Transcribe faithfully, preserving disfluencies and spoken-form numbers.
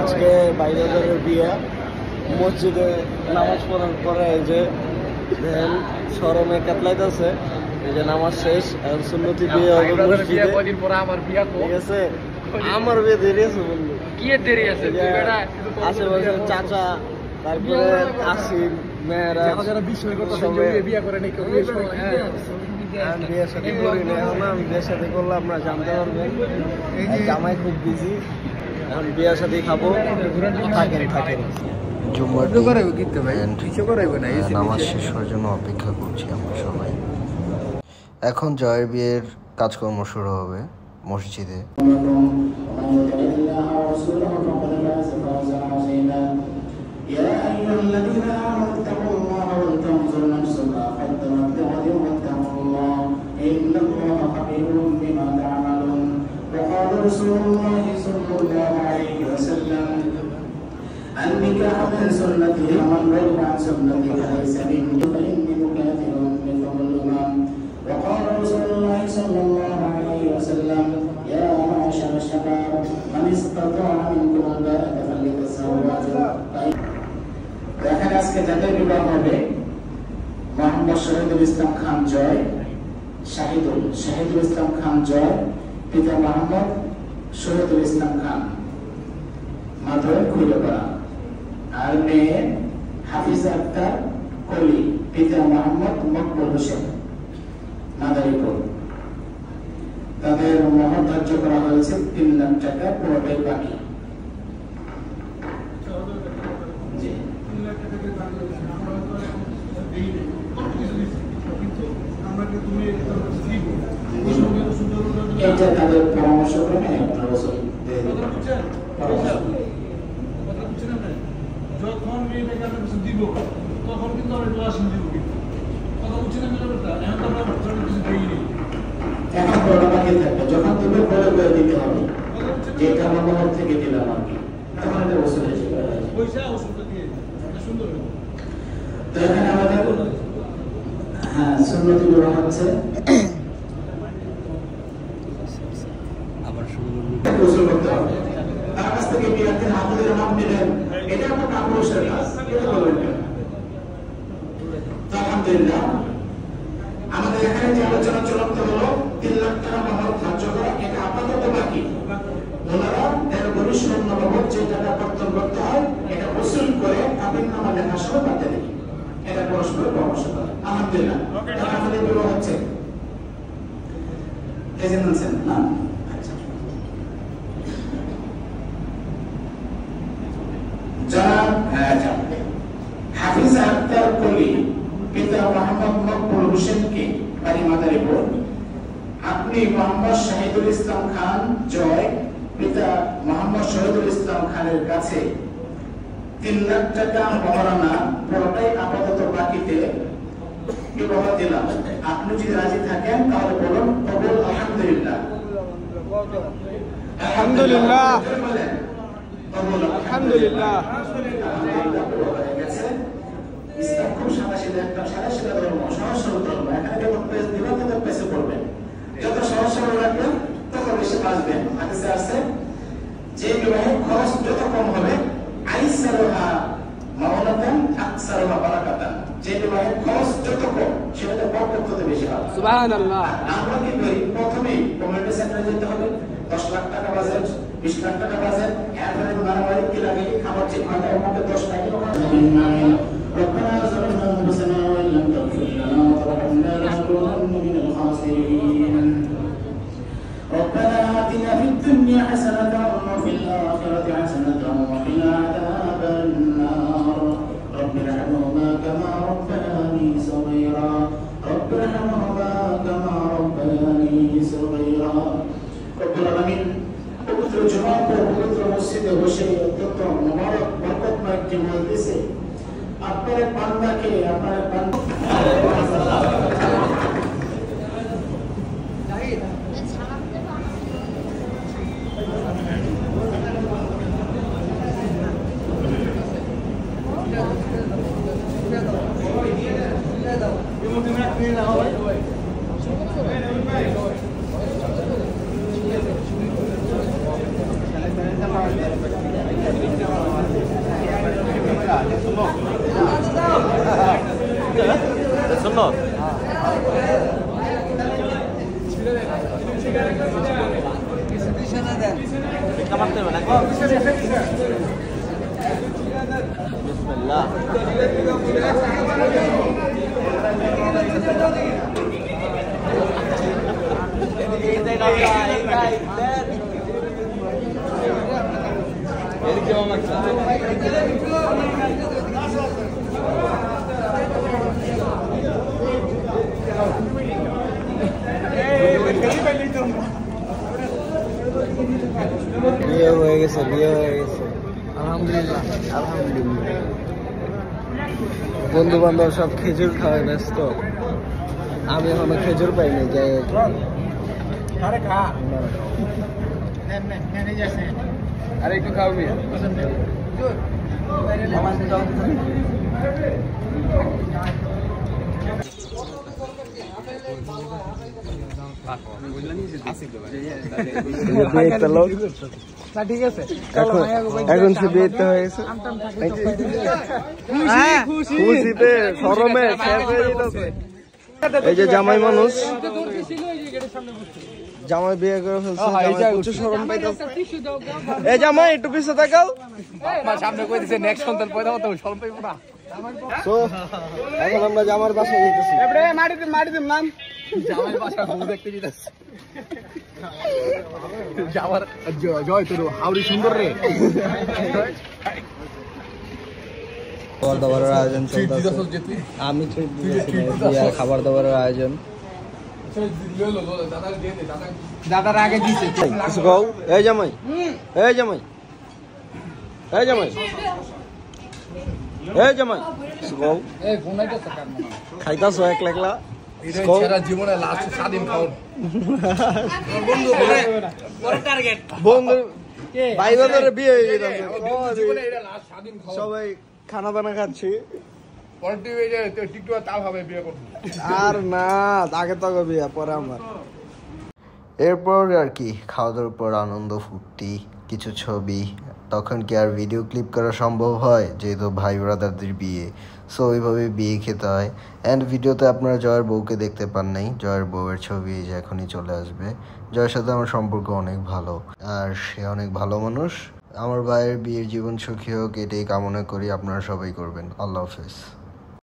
আজকে বাইরের বিয়ে মসজিদে নামাজ পড়ার পরে এই যে দেখেন শরমে কাতলাইতেছে, এই যে নামাজ শেষ এখন সুন্নতি বিয়ে হবে মসজিদে। ঠিক আছে, আমার বিয়ে দেরি আছে বললো, কি দেরি আছে? আশেপাশে চাচা, তারপরে আসিম, মেয়েরা বিয়ে করে নাকি আমি বিয়ের সাথে করি না এখন, আমি বিয়ের সাথে করলে আপনারা জানতে পারবেন। জামাই খুব বিজি, এখন বিয়ের সাথে খাবো। থাকেন থাকেন নামাজ শেষ হওয়ার জন্য অপেক্ষা করছি আমরা সবাই। এখন জয়ের বিয়ের কাজকর্ম শুরু হবে মসজিদে। رسول الله صلى الله عليه وسلم النكاح من سنته ومن رغب عن سنته فليس مني فإني مكافر بكم الأمم. وقال رسول الله صلى الله عليه وسلم يا معشر الشباب من استطاع منكم الباءة فليتزوج. দেখেন আজকে যাদের বিবাহ হবে মোহাম্মদ শহীদুল ইসলাম খান জয়, শাহিদুল শাহিদুল ইসলাম খান জয়, পিতা মোহাম্মদ শহীদুল ইসলাম খান মাধব কুড়িপাড়া, আর মেয়ে হাফিজা আক্তার কলি, পিতা মোহাম্মদ মকবুল হোসেন মাদারীপুর। তাদের মহর ধার্য করা হয়েছে তিন লাখ টাকা, পুরোটাই বাকি। এটা তাদের পরামর্শ ক্রমে আপনার বছর যখন মেয়েটাকে আমরা কিছু দিব তখন কিন্তু আমরা একটু আসেন দিব, কিন্তু কথা বুঝছি না মেয়েটা এখন তো আমরা কিছু দিইনি, এখন বড় বাকি থাকবে। যখন তুমি বড় করে দিতে হবে যেটা আমার মহল থেকে দিলাম আর কি, তখন এটা ওষুধ এসে পয়সা ওষুধটা দিয়ে সুন্দর হবে। তো এখানে আমাদের হ্যাঁ সুন্নতি বিবাহ হচ্ছে গোসল করতে হবে, তার কাছ থেকে বিয়াতের হাতের নাম নিলেন, এটা একটা কাপুরুষের কাজ, এটা বলবেন কেন? আলহামদুলিল্লাহ আমাদের এখানে যে আলোচনা চলতে হলো তিন লাখ টাকা মহর ধার্য করা, এটা আপাতত বাকি। ওনারা এর ভবিষ্যৎ নবাবত যে টাকা কর্তন করতে হয় এটা ওসুল করে কাবিন নামা লেখা সহ পাতে দিই, এটা পরস্পর পরামর্শ করে। আলহামদুলিল্লাহ আমাদের বিবাহ হচ্ছে এই যে মানছেন না। হাফিজা আক্তার কলি, পিতা মোহাম্মদ মকবুল হোসেনকে, বাড়ি মাদারীপুর। আপনি মোহাম্মদ শহীদুল ইসলাম খান জয়, পিতা মোহাম্মদ শহীদুল ইসলাম খানের কাছে তিন লাখ টাকা মহারণা, পুরোটাই আপাতত বাকিতে বিবাহ দিলাম। আপনি যদি রাজি থাকেন তাহলে বলুন কবুল। আলহামদুলিল্লাহ আলহামদুলিল্লাহ আলহামদুলিল্লাহ। ইসলাম খুব সাদাসিধা একটা সাদাসিধা ধর্ম, সহজ সরল ধর্ম। এখানে যত পেজ দিবেন তত পেজে পড়বেন, যত সহজ সরল রাখবেন তত বেশি বাঁচবেন। হাদিসে আছে যে বিবাহের খরচ যত কম হবে আইসারুহা মাওলাতান আকসারুহা বারাকাতান, যে বিবাহের খরচ যত কম সেটাতে বরকত তত বেশি হবে। সুবহানাল্লাহ। আমরা কি করি, প্রথমেই কমিউনিটি সেন্টারে যেতে হবে, দশ লাখ টাকা বাজেট, বিশ লাখ টাকা বাজেট, এরপরে মারামারি কি লাগে, খাবার ঠিক হয় না, ওর মধ্যে দশ টাকা ربنا ظلمنا انفسنا وان لم تغفر لنا وترحمنا لنكونن من الخاسرين. ربنا آتنا في الدنيا حسنة وفي الآخرة حسنة وقنا عذاب النار. رب ارحمهما كما ربياني صغيرا رب ارحمهما كما ربياني صغيرا. رب العالمين পবিত্র জুমা পবিত্র মসজিদে বসে অত্যন্ত মোবারক বরকতময় একটি মজলিসে আপনার বান্দাকে আপনার বান্দা বিসমিল্লাহ। বিয়ে হয়ে গেছে, বিয়ে হয়ে গেছে, আলহামদুলিল্লাহ। আলহামদুলিল্লাহ। বন্ধু বান্ধব সব খেজুর খাওয়ায় ব্যস্ত, আমি এখনো খেজুর পাইনি। যাই হোক, আরে খা, আরে একটু খাওয়াবি। একটা লোক না ঠিক আছে, এখন এখন সে বিয়েতে হয়ে গেছে, খুশিতে শরমে শেষ হয়ে যেতেছে। এই যে জামাই মানুষ, জামাই বিয়ে করে ফেলছে, জামাই প্রচুর শরম পাইতেছে। এই জামাই একটু পিছে তাকাও। সামনে কই দিছে নেক্সট সন্তান পয়দা হতো শরম পাইবো না। তো এখন আমরা জামার বাসায় যেতেছি। এবারে মারি দিন মারি দিন নাম জামাই বাসা বউ দেখতে দিতেছে। যাওয়ার জয় তোর হাওড়ি সুন্দর রে। খাবার দাবারের আয়োজন চলতেছে, আমি ট্রিট দিয়েছি, বিয়ার খাবার দাবারের আয়োজন। দাদার আগে দিছে কিছু কও। এই জামাই, এই জামাই, এই জামাই, এই জামাই, কিছু কও। এই ফোন আইতাছে কার মনে খাইতাছো একলা একলা? সারা জীবনে লাস্ট স্বাধীন খাওন বন্ধু পরে টার্গেট বন্ধু ভাই বাজারে বিয়ে হয়ে গেছে, জীবনে এটা লাস্ট স্বাধীন খাওন। সবাই খানা দানা খাচ্ছি। পরে টিভি যে টিকটক তাল হবে বিয়ে করব। আর না, আগে তো আগে বিয়ে, পরে আমার। এরপর আর কি খাওয়া দাওয়ার পর আনন্দ ফুর্তি, কিছু ছবি। তখন কি আর ভিডিও ক্লিপ করা সম্ভব হয়, যেহেতু ভাই ব্রাদারদের বিয়ে, সো ওইভাবে বিয়ে খেতে হয়। অ্যান্ড ভিডিওতে আপনারা জয়ের বউকে দেখতে পান নাই, জয়ের বউয়ের ছবি যে এখনই চলে আসবে। জয়ের সাথে আমার সম্পর্ক অনেক ভালো, আর সে অনেক ভালো মানুষ। আমার ভাইয়ের বিয়ের জীবন সুখী হোক, এটাই কামনা করি। আপনারা সবাই করবেন। আল্লাহ হাফেজ।